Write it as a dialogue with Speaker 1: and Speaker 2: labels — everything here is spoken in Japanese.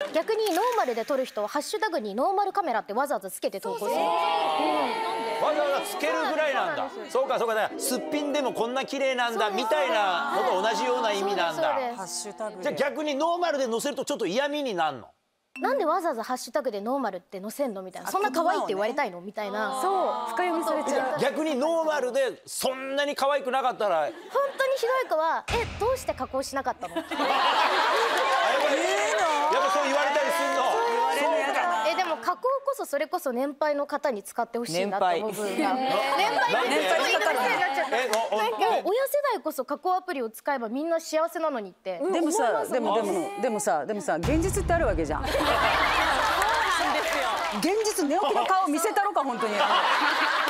Speaker 1: 逆にノーマルで撮る人はハッシュタグにノーマルカメラってわざわざつけて投稿する。
Speaker 2: わざわざつけるぐらいなんだ。そうかそうか、だからすっぴんでもこんな綺麗なんだみたいなのと同じような意味なんだ。
Speaker 3: ハッシュタグ。
Speaker 2: じゃあ逆にノーマルで載せるとちょっと嫌味になるの？
Speaker 1: なんでわざわざハッシュタグでノーマルって載せんのみたいな。そんな可愛いって言われたいのみたいな。
Speaker 4: そう、深読みされちゃう。
Speaker 2: 逆にノーマルでそんなに可愛くなかったら。
Speaker 1: 本当にひどい子は、どうして加工しなかったの？
Speaker 2: やっぱそう言われたりすんの？
Speaker 1: でも加工こそそれこそ年配の方に使ってほしいなって思う部分が。年配の人になっちゃった。なんか親世代こそ加工アプリを使えばみんな幸せなのにって。
Speaker 4: でもさ、でもさ、現実ってあるわけじゃん。現実寝起きの顔見せたろか本当に。